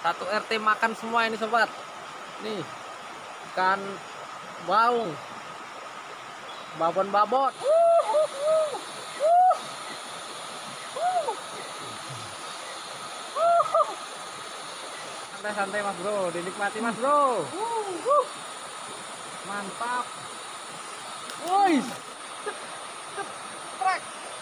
Satu RT makan semua ini sobat. Nih ikan baung, babon-babon. Santai-santai mas bro, dinikmati mas bro. Mantap. Woi, trek.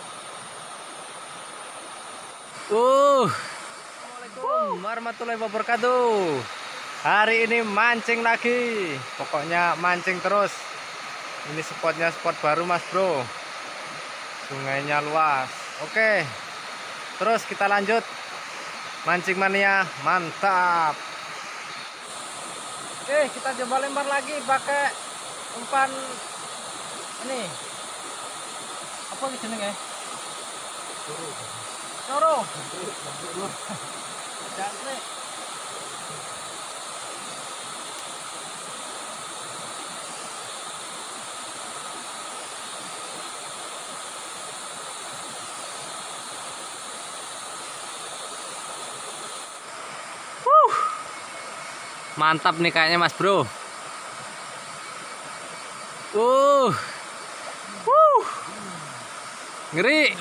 Assalamualaikum warahmatullahi wabarakatuh. Hari ini mancing lagi. Pokoknya mancing terus. Ini spotnya spot baru mas bro. Sungainya luas. Oke. Terus kita lanjut. Mancing mania mantap. Oke, kita coba lempar lagi pakai umpan ini. Apa ini jenenge? Coro. Jangkrik. Mantap nih kayaknya mas bro. Ngeri.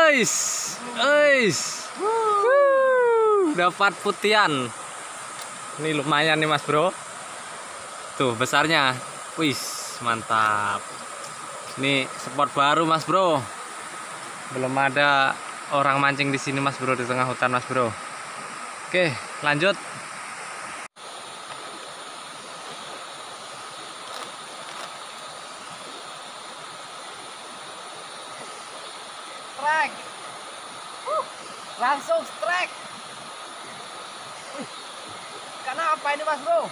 Dapat putian. Ini lumayan nih mas bro. Tuh besarnya. Mantap. Ini spot baru mas bro. Belum ada orang mancing di sini mas bro, di tengah hutan mas bro. Oke, lanjut. Strike. Langsung strike. Karena apa ini mas bro?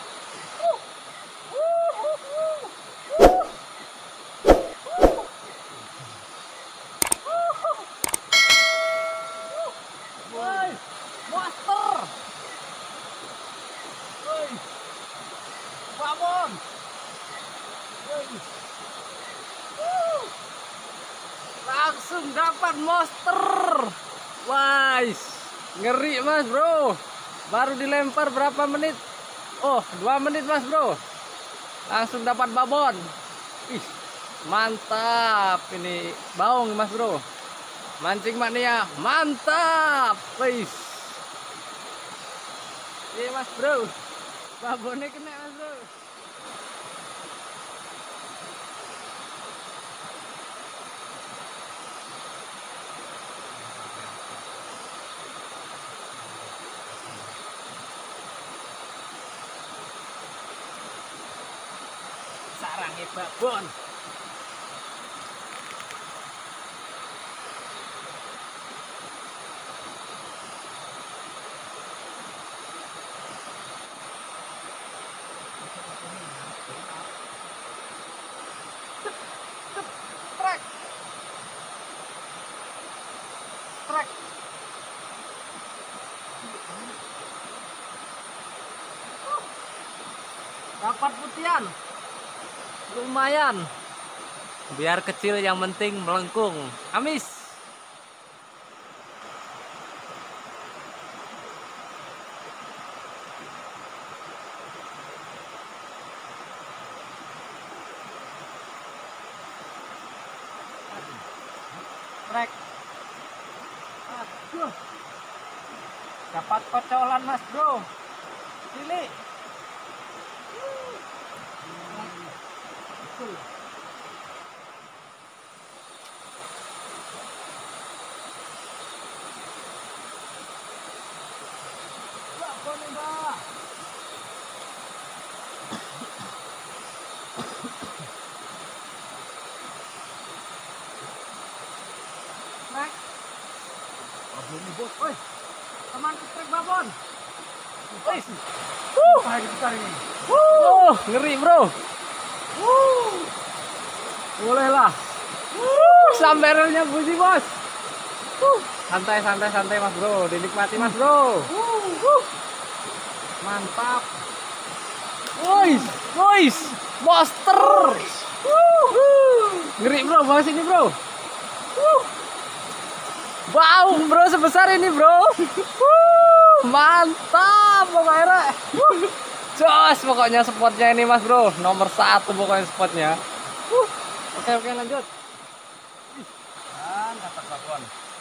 Monster. Babon. Langsung dapat monster. Ngeri mas bro. Baru dilempar berapa menit? 2 menit mas bro. Langsung dapat babon. Mantap. Ini baung mas bro. Mancing mania mantap. Iya mas bro. Babonnya kena mas bro. Sarangnya babon. Strike. Dapat putian. Lumayan. Biar kecil yang penting melengkung. Amis. Trek. Aduh. Dapat kocolan mas bro. Cilik. Teman trek babon. Ngeri bro. Boleh lah. Samberelnya bunyi bos. Santai mas bro, dinikmati mas bro. Mantap. Monster. Ngeri bro, bawa sini bro. Baung bro, sebesar ini bro. Mantap pokoknya. Jos pokoknya spotnya ini mas bro, nomor 1 pokoknya spotnya. Oke lanjut. Dan dapat babon.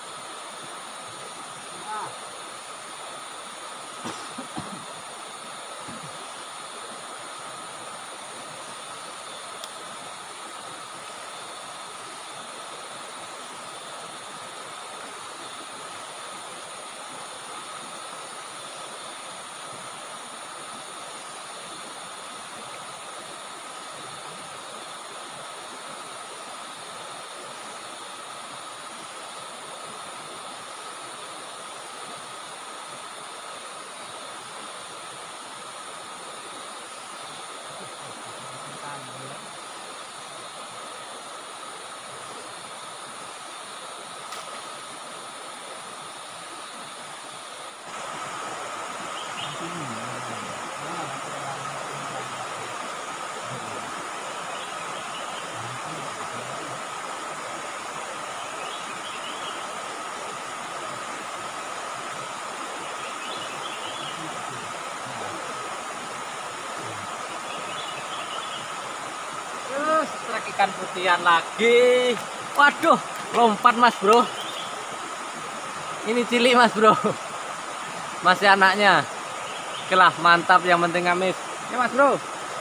Trek ikan putihan lagi. Waduh, lompat mas bro. Ini cilik mas bro. Masih anaknya. Oke lah, mantap, yang penting ngamis. Ya mas bro.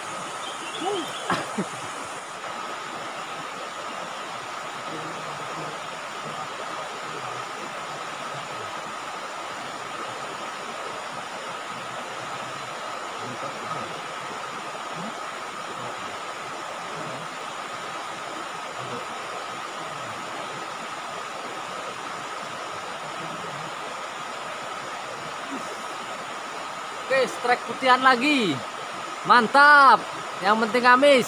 Oke, strike putihan lagi. Mantap. Yang penting amis.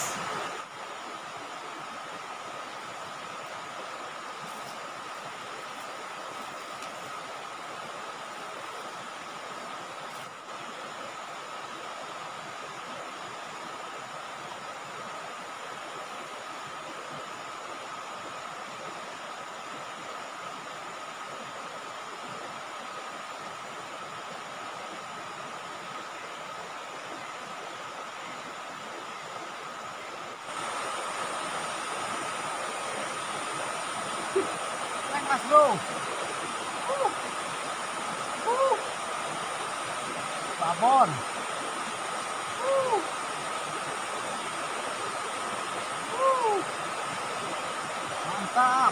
Mas bro. Babon. Mantap.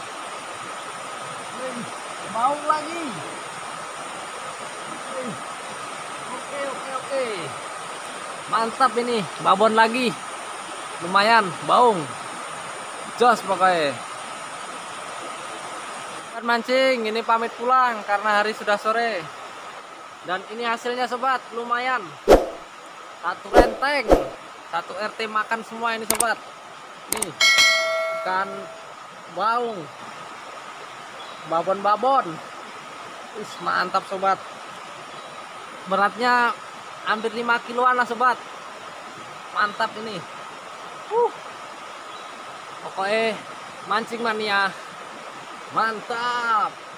Mau lagi. Oke. Mantap ini, babon lagi. Lumayan, baung. Jos pokoknya. Mancing, ini pamit pulang karena hari sudah sore. Dan ini hasilnya sobat, lumayan. Satu renteng, satu RT makan semua ini sobat. Nih, ikan baung, babon-babon. Mantap sobat. Beratnya hampir 5 kiloan lah sobat. Mantap ini. Pokoknya mancing mania. Mantap.